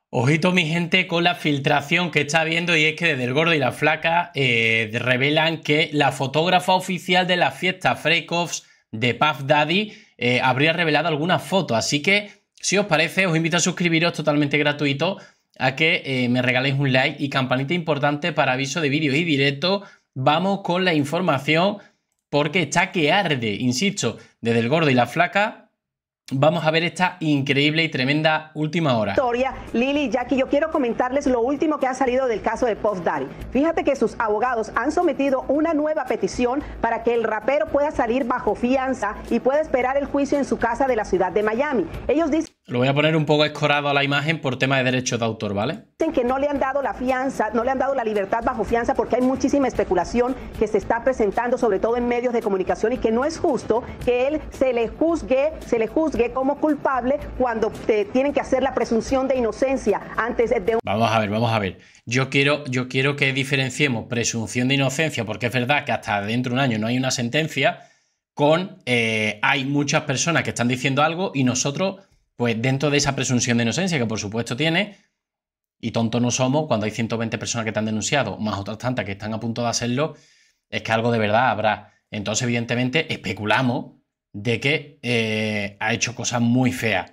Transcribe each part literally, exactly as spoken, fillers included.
Ojito, mi gente, con la filtración que está viendo, y es que desde El Gordo y la Flaca eh, revelan que la fotógrafa oficial de la fiesta Freak Offs de Puff Daddy eh, habría revelado algunas fotos. Así que, si os parece, os invito a suscribiros totalmente gratuito, a que eh, me regaléis un like y campanita importante para aviso de vídeos y directo. Vamos con la información, porque está que arde, insisto, desde El Gordo y la Flaca. Vamos a ver esta increíble y tremenda última hora. Historia, Lili y Jackie, yo quiero comentarles lo último que ha salido del caso de Puff Daddy. Fíjate que sus abogados han sometido una nueva petición para que el rapero pueda salir bajo fianza y pueda esperar el juicio en su casa de la ciudad de Miami. Ellos dicen... Lo voy a poner un poco escorado a la imagen por tema de derechos de autor, ¿vale? Dicen que no le han dado la fianza, no le han dado la libertad bajo fianza porque hay muchísima especulación que se está presentando, sobre todo en medios de comunicación, y que no es justo que él se le juzgue, se le juzgue como culpable cuando te tienen que hacer la presunción de inocencia antes de un... Vamos a ver, vamos a ver. Yo quiero, yo quiero que diferenciemos presunción de inocencia, porque es verdad que hasta dentro de un año no hay una sentencia, con eh, hay muchas personas que están diciendo algo y nosotros, pues dentro de esa presunción de inocencia, que por supuesto tiene, y tontos no somos, cuando hay ciento veinte personas que te han denunciado, más otras tantas que están a punto de hacerlo, es que algo de verdad habrá. Entonces, evidentemente, especulamos de que eh, ha hecho cosas muy feas.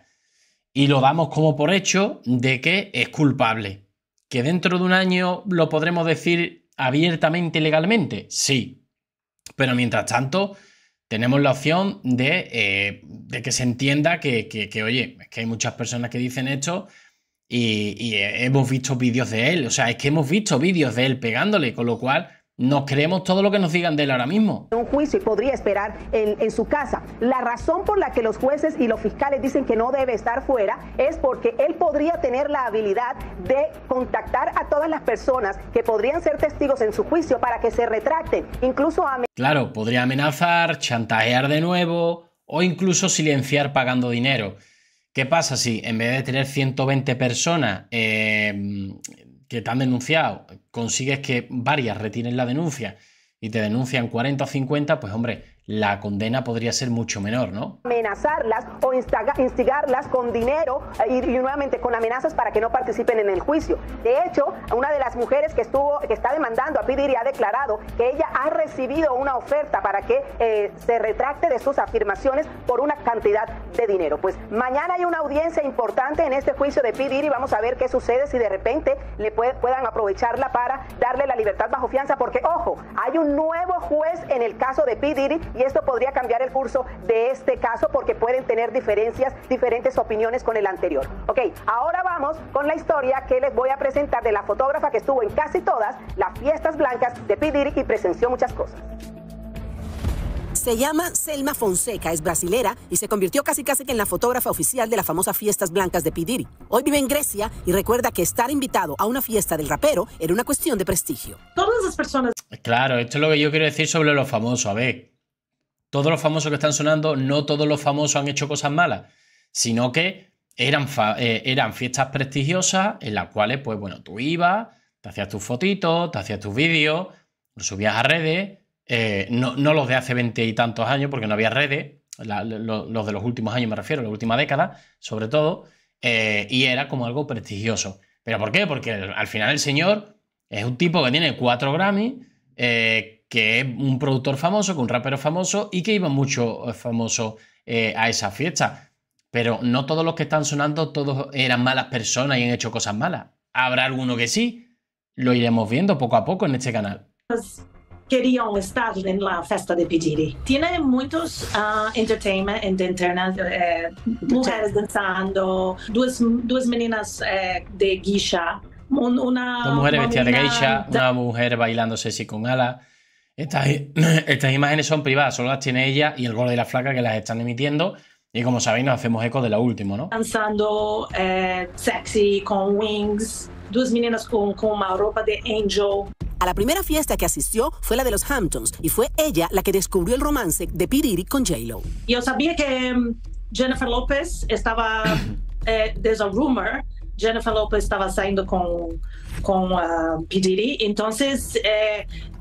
Y lo damos como por hecho de que es culpable. ¿Que dentro de un año lo podremos decir abiertamente y legalmente? Sí. Pero mientras tanto, tenemos la opción de, eh, de que se entienda que, que, que, oye, es que hay muchas personas que dicen esto y, y hemos visto vídeos de él. O sea, es que hemos visto vídeos de él pegándole, con lo cual nos creemos todo lo que nos digan de él ahora mismo. Un juicio y podría esperar en, en su casa. La razón por la que los jueces y los fiscales dicen que no debe estar fuera es porque él podría tener la habilidad de contactar a todas las personas que podrían ser testigos en su juicio para que se retracten, incluso a... Claro, podría amenazar, chantajear de nuevo o incluso silenciar pagando dinero. ¿Qué pasa si en vez de tener ciento veinte personas eh, que te han denunciado, consigues que varias retiren la denuncia y te denuncian cuarenta o cincuenta, pues hombre, la condena podría ser mucho menor, ¿no? Amenazarlas o instigarlas con dinero y, y nuevamente con amenazas para que no participen en el juicio. De hecho, una de las mujeres que estuvo, que está demandando a P. Diddy ha declarado que ella ha recibido una oferta para que eh, se retracte de sus afirmaciones por una cantidad de dinero. Pues mañana hay una audiencia importante en este juicio de P. Diddy. Vamos a ver qué sucede, si de repente le puede, puedan aprovecharla para darle la libertad bajo fianza, porque ojo, hay un nuevo juez en el caso de P. Diddy y esto podría cambiar el curso de este caso porque pueden tener diferencias, diferentes opiniones con el anterior. Ok, ahora vamos con la historia que les voy a presentar de la fotógrafa que estuvo en casi todas las fiestas blancas de P. Diddy y presenció muchas cosas. Se llama Selma Fonseca, es brasilera y se convirtió casi casi que en la fotógrafa oficial de las famosas fiestas blancas de P. Diddy. Hoy vive en Grecia y recuerda que estar invitado a una fiesta del rapero era una cuestión de prestigio. Todas las personas... Claro, esto es lo que yo quiero decir sobre los famosos. A ver, todos los famosos que están sonando, no todos los famosos han hecho cosas malas, sino que eran, eh, eran fiestas prestigiosas en las cuales, pues bueno, tú ibas, te hacías tus fotitos, te hacías tus vídeos, los subías a redes, eh, no, no los de hace veinte y tantos años, porque no había redes, la, lo, los de los últimos años me refiero, la última década, sobre todo, eh, y era como algo prestigioso. ¿Pero por qué? Porque al final el señor es un tipo que tiene cuatro Grammy, eh, que es un productor famoso, que un rapero famoso y que iban muchos famosos eh, a esa fiesta. Pero no todos los que están sonando, todos eran malas personas y han hecho cosas malas. Habrá alguno que sí. Lo iremos viendo poco a poco en este canal. Querían estar en la fiesta de P. Diddy. Tiene muchos uh, entertainment en internet, eh, mujeres danzando, dos, dos meninas eh, de geisha, un, una... Dos mujeres vestidas de geisha, de... una mujer bailando sexy con alas. Estas, estas imágenes son privadas, solo las tiene ella y el Gordo y la Flaca que las están emitiendo. Y como sabéis, nos hacemos eco de la última, ¿no? Danzando eh, sexy, con wings, dos meninas con, con una ropa de angel. A la primera fiesta que asistió fue la de los Hamptons y fue ella la que descubrió el romance de P. Diddy con J Lo. Yo sabía que um, Jennifer Lopez estaba, eh, there's a rumor, Jennifer Lopez estaba saliendo con, con uh, P. Diddy, entonces... Eh,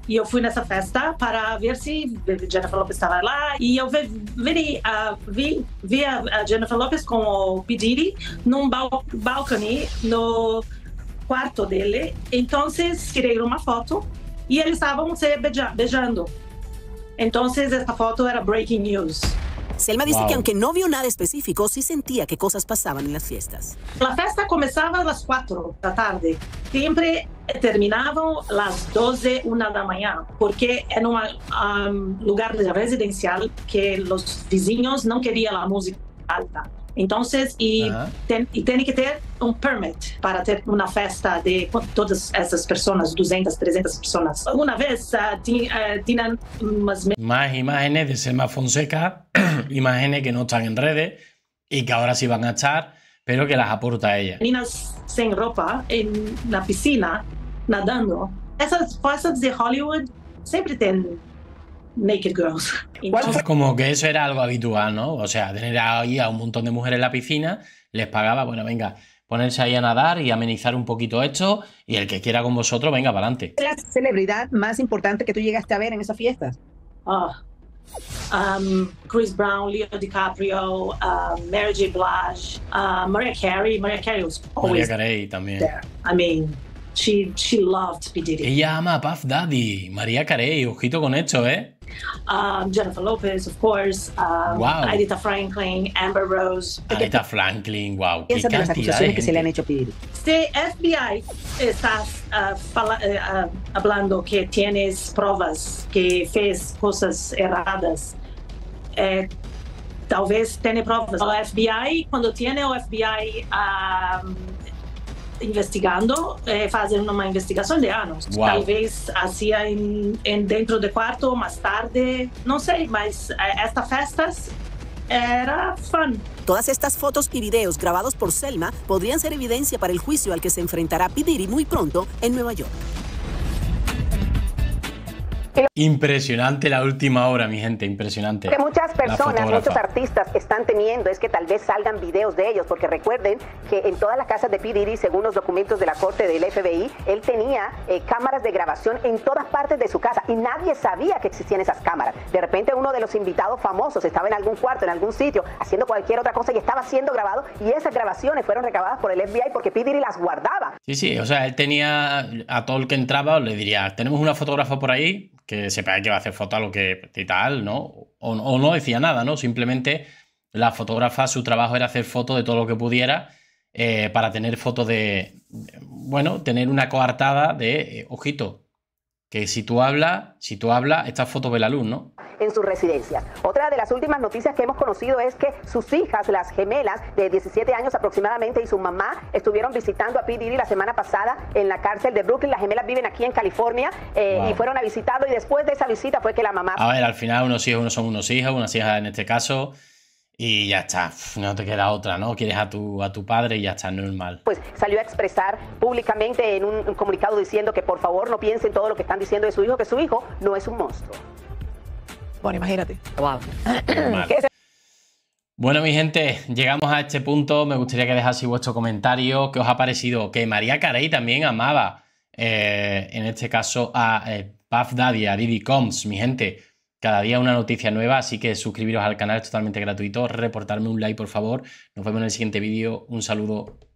eu fui nessa festa para ver se Jennifer Lopez estava lá e eu vi, vi, uh, vi, vi a Jennifer Lopez com o P. Diddy num bal balcone no quarto dele. Então tirei uma foto e eles estavam se beija beijando. Então essa foto era breaking news. Selma dice Wow. que aunque no vio nada específico, sí sentía que cosas pasaban en las fiestas. A festa começava às quatro da tarde. Sempre terminavam às doze, uma da manhã, porque é num um, lugar residencial que os vizinhos não queriam a música alta. Então, e, uh-huh. tem, e tem que ter um permit para ter uma festa de todas essas pessoas, duzentas, trezentas pessoas. Uma vez uh, tinham umas... Más imágenes de Selma Fonseca, imágenes que no están en redes y que ahora sí van a estar, pero que las aporta ella. Meninas sem roupa em, na piscina, nadando. Essas festas de Hollywood sempre tem naked girls. Entonces, como que eso era algo habitual, ¿no? O sea, tener ahí a un montón de mujeres en la piscina, les pagaba, bueno, venga, ponerse ahí a nadar y amenizar un poquito esto, y el que quiera con vosotros, venga, para adelante. ¿La celebridad más importante que tú llegaste a ver en esas fiestas? Oh, um, Chris Brown, Leo DiCaprio, uh, Mary J. Blige, uh, Mariah Carey. Mariah Carey was always Mariah Carey también. there. I mean, she, she loved P. Diddy. Ella ama a Puff Daddy, Mariah Carey, ojito con esto, ¿eh? Um, Jennifer Lopez, of course, um, wow. Aretha Franklin, Amber Rose. Aretha Franklin, wow. Piensa de las acusaciones que se le han hecho a P. Diddy. Si F B I está uh, fala, uh, hablando que tienes pruebas que fez cosas erradas, eh, talvez tenha pruebas. O F B I, quando tiene o F B I um, investigando, eh, fazem uma investigação de anos. Wow. Talvez assim em, em dentro do quarto, mais tarde, não sei, mas eh, estas festas era fun. Todas estas fotos y videos grabados por Selma podrían ser evidencia para el juicio al que se enfrentará P. Diddy muy pronto en Nueva York. Impresionante la última hora, mi gente, impresionante. Que muchas personas, muchos artistas están temiendo es que tal vez salgan videos de ellos, porque recuerden que en todas las casas de P. Diddy, según los documentos de la corte del F B I, él tenía eh, cámaras de grabación en todas partes de su casa y nadie sabía que existían esas cámaras. De repente uno de los invitados famosos estaba en algún cuarto, en algún sitio, haciendo cualquier otra cosa y estaba siendo grabado, y esas grabaciones fueron recabadas por el F B I porque P. Diddy las guardaba. Sí, sí, o sea, él tenía a todo el que entraba, le diría, tenemos una fotógrafa por ahí que sepa que va a hacer foto a lo que y tal, ¿no? O, o no decía nada, ¿no? Simplemente la fotógrafa, su trabajo era hacer fotos de todo lo que pudiera eh, para tener fotos de, bueno, tener una coartada de, eh, ojito, que si tú hablas, si tú hablas, esta foto ve la luz, ¿no? En sus residencias. Otra de las últimas noticias que hemos conocido es que sus hijas, las gemelas de diecisiete años aproximadamente, y su mamá estuvieron visitando a P. Diddy la semana pasada en la cárcel de Brooklyn. Las gemelas viven aquí en California eh, wow. y fueron a visitarlo, y después de esa visita fue que la mamá... A ver, al final unos hijos, unos son unos hijos, unas hijas en este caso, y ya está, no te queda otra, ¿no? Quieres a tu, a tu padre y ya está, normal. Pues salió a expresar públicamente en un, un comunicado diciendo que por favor no piensen todo lo que están diciendo de su hijo, que su hijo no es un monstruo. Bueno, imagínate. Wow. Bueno, mi gente, llegamos a este punto. Me gustaría que dejaseis vuestro comentario. ¿Qué os ha parecido? Que Mariah Carey también amaba, eh, en este caso, a eh, Puff Daddy, a Diddy Combs. Mi gente, cada día una noticia nueva, así que suscribiros al canal, es totalmente gratuito. Reportarme un like, por favor. Nos vemos en el siguiente vídeo. Un saludo.